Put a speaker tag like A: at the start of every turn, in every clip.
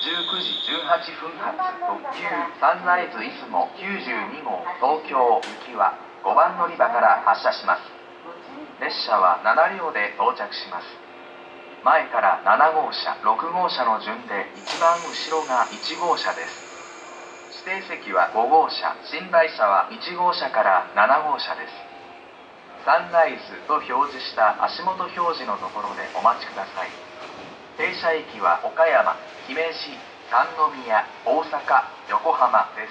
A: 19時18分発特急サンライズ出雲92号東京行きは5番のりばから発車します。列車は7両で到着します。前から7号車、6号車の順で一番後ろが1号車です。指定席は5号車、寝台車は1号車から7号車です。サンライズと表示した足元表示のところでお待ちください。停車駅は岡山、姫路、三宮、大阪、横浜です。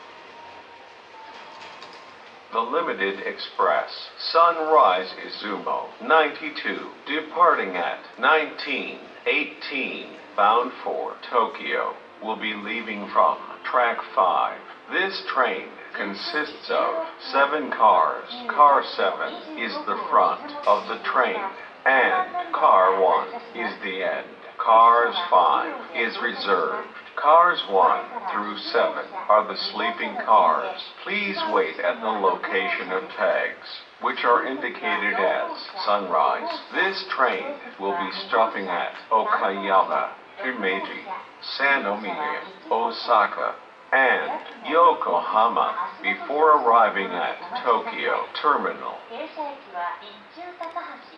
B: The Limited Express, Sunrise Izumo 92, departing at 19:18, bound for Tokyo, will be leaving from track 5. This train consists of 7 cars. Car 7 is the front of the train, and Car 1 is the end. Cars 5 is reserved. Cars 1 through 7 are the sleeping cars. Please wait at the location of tags, which are indicated as Sunrise. This train will be stopping at Okayama, Himeji, Sanomiya, Osaka, and Yokohama before arriving at Tokyo Terminal.